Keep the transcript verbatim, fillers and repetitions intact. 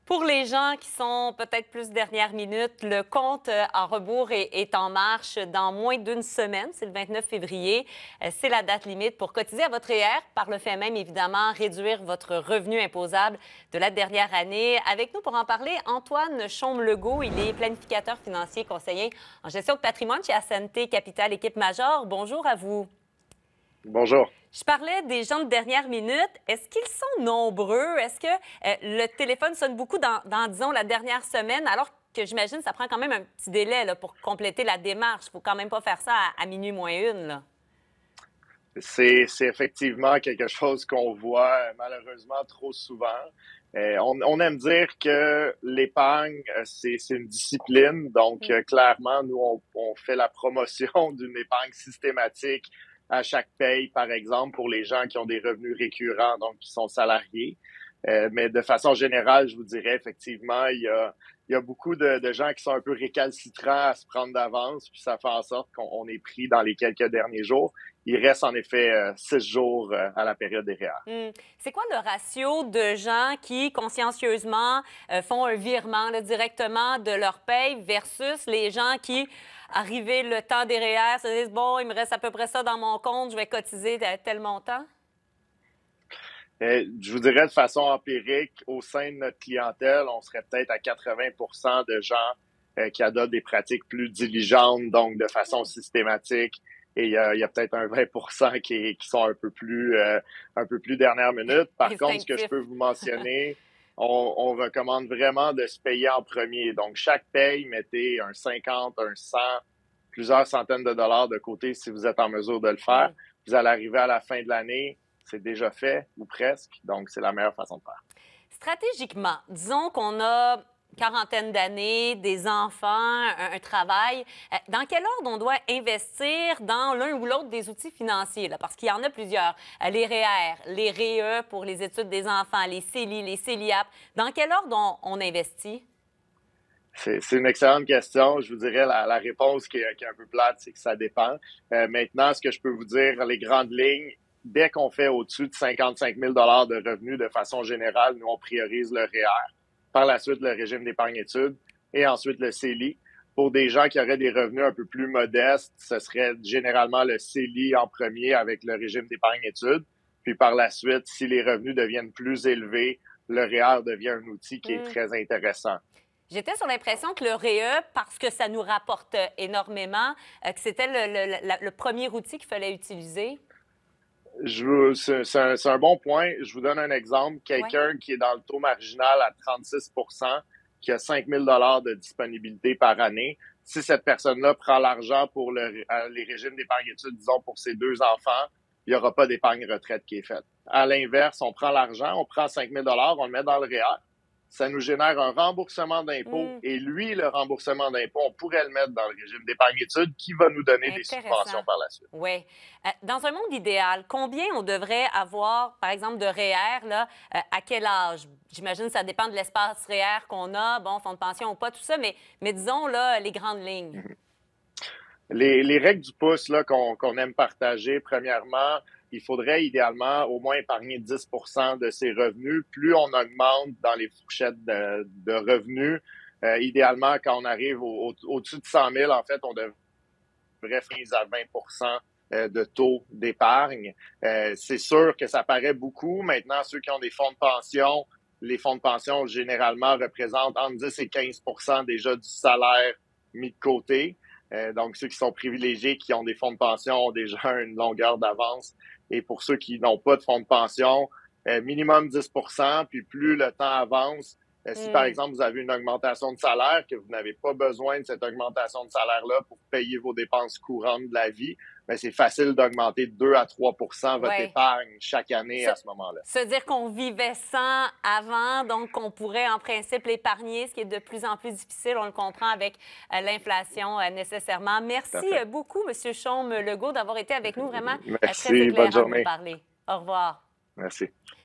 Pour les gens qui sont peut-être plus dernière minute, le compte euh, en rebours est, est en marche dans moins d'une semaine. C'est le vingt-neuf février. Euh, C'est la date limite pour cotiser à votre R E E R. Par le fait même, évidemment, réduire votre revenu imposable de la dernière année. Avec nous pour en parler, Antoine Chaume-Legault. Il est planificateur financier conseiller en gestion de patrimoine chez Ascenté Capital Équipe Major. Bonjour à vous. Bonjour. Je parlais des gens de dernière minute. Est-ce qu'ils sont nombreux? Est-ce que euh, le téléphone sonne beaucoup dans, dans, disons, la dernière semaine, alors que j'imagine que ça prend quand même un petit délai là, pour compléter la démarche. Il ne faut quand même pas faire ça à, à minuit moins une. Là. C'est, c'est effectivement quelque chose qu'on voit euh, malheureusement trop souvent. Euh, on, on aime dire que l'épargne, euh, c'est, c'est une discipline. Donc, Mm. euh, clairement, nous, on, on fait la promotion d'une épargne systématique à chaque paye, par exemple, pour les gens qui ont des revenus récurrents, donc qui sont salariés. Euh, mais de façon générale, je vous dirais, effectivement, il y a, il y a beaucoup de, de gens qui sont un peu récalcitrants à se prendre d'avance, puis ça fait en sorte qu'on on est pris dans les quelques derniers jours. Il reste en effet euh, six jours euh, à la période des R E E R. Mm. C'est quoi le ratio de gens qui, consciencieusement, euh, font un virement là, directement de leur paye versus les gens qui, arrivé le temps des R E E R, se disent « Bon, il me reste à peu près ça dans mon compte, je vais cotiser tel montant ». Euh, je vous dirais de façon empirique, au sein de notre clientèle, on serait peut-être à quatre-vingts pour cent de gens euh, qui adoptent des pratiques plus diligentes, donc de façon systématique. Et il y a, il y a peut-être un vingt pour cent qui, qui sont un peu plus euh, un peu plus dernière minute. Par contre, ce que je Instinctif. peux vous mentionner, on, on recommande vraiment de se payer en premier. Donc, chaque paye, mettez un cinquante, un cent, plusieurs centaines de dollars de côté si vous êtes en mesure de le faire. Mm. Vous allez arriver à la fin de l'année, c'est déjà fait ou presque, donc c'est la meilleure façon de faire. Stratégiquement, disons qu'on a quarantaine d'années, des enfants, un, un travail. Euh, Dans quel ordre on doit investir dans l'un ou l'autre des outils financiers? Là? Parce qu'il y en a plusieurs. Euh, Les R E E R, les R E E pour les études des enfants, les C E L I, les C E L I A P. Dans quel ordre on, on investit? C'est, c'est une excellente question. Je vous dirais la, la réponse qui est, qui est un peu plate, c'est que ça dépend. Euh, maintenant, ce que je peux vous dire, les grandes lignes, dès qu'on fait au-dessus de cinquante-cinq mille dollars de revenus, de façon générale, nous, on priorise le R E E R. Par la suite, le régime d'épargne études et ensuite le C E L I. Pour des gens qui auraient des revenus un peu plus modestes, ce serait généralement le C E L I en premier avec le régime d'épargne études. Puis par la suite, si les revenus deviennent plus élevés, le R E E R devient un outil qui est Mm. très intéressant. J'étais sur l'impression que le R E E, parce que ça nous rapporte énormément, euh, que c'était le, le, le, le premier outil qu'il fallait utiliser. Je, c'est, c'est un, c'est un bon point. Je vous donne un exemple. Ouais. Quelqu'un qui est dans le taux marginal à trente-six pour cent, qui a cinq mille dollars de disponibilité par année, si cette personne-là prend l'argent pour le, les régimes d'épargne études, disons, pour ses deux enfants, il n'y aura pas d'épargne retraite qui est faite. À l'inverse, on prend l'argent, on prend cinq mille dollars, on le met dans le R E E R, ça nous génère un remboursement d'impôt Mm. et lui, le remboursement d'impôt, on pourrait le mettre dans le régime d'épargne études qui va nous donner des subventions Intéressant. par la suite. Oui. Euh, dans un monde idéal, combien on devrait avoir, par exemple, de R E E R, là, euh, à quel âge? J'imagine que ça dépend de l'espace R E E R qu'on a, bon, fonds de pension ou pas, tout ça, mais, mais disons, là, les grandes lignes. Les, les règles du pouce là, qu'on, qu'on aime partager, premièrement, il faudrait idéalement au moins épargner dix pour cent de ses revenus. Plus on augmente dans les fourchettes de, de revenus, euh, idéalement, quand on arrive au, au, au-dessus de cent mille, en fait, on devrait finir à vingt pour cent de taux d'épargne. Euh, c'est sûr que ça paraît beaucoup. Maintenant, ceux qui ont des fonds de pension, les fonds de pension, généralement, représentent entre dix et quinze pour cent déjà du salaire mis de côté. Euh, donc, ceux qui sont privilégiés, qui ont des fonds de pension, ont déjà une longueur d'avance. Et pour ceux qui n'ont pas de fonds de pension, euh, minimum dix pour cent, puis plus le temps avance, euh, si par Mm. exemple vous avez une augmentation de salaire, que vous n'avez pas besoin de cette augmentation de salaire-là pour payer vos dépenses courantes de la vie, bien, c'est facile d'augmenter de deux à trois pour cent votre Ouais. épargne chaque année Se, à ce moment-là. se dire qu'on vivait sans avant, donc qu'on pourrait en principe l'épargner, ce qui est de plus en plus difficile, on le comprend avec euh, l'inflation euh, nécessairement. Tout à Merci fait. euh, beaucoup, M. Chaume-Legault, d'avoir été avec nous. Vraiment euh, très Merci, bonne éclairant de nous journée. parler. Au revoir. Merci.